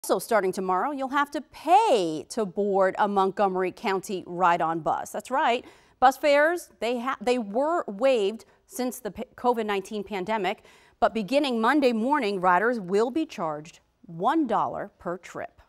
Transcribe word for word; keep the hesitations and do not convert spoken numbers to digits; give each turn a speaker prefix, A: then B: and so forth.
A: Also starting tomorrow, you'll have to pay to board a Montgomery County ride-on bus. That's right. Bus fares, they, ha they were waived since the COVID nineteen pandemic, but beginning Monday morning, riders will be charged one dollar per trip.